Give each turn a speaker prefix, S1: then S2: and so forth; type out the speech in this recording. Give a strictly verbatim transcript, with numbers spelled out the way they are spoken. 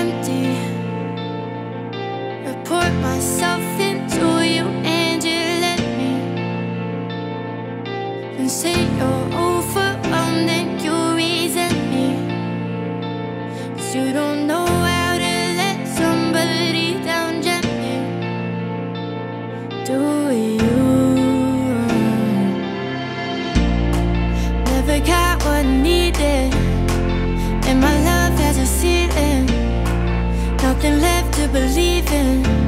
S1: empty. I poured myself into you and you let me. And say you're overwhelmed and you resent me. 'Cause you don't know how to let somebody down gently. Do you? Never got what I needed, and my love has a ceiling. Nothing left to believe in.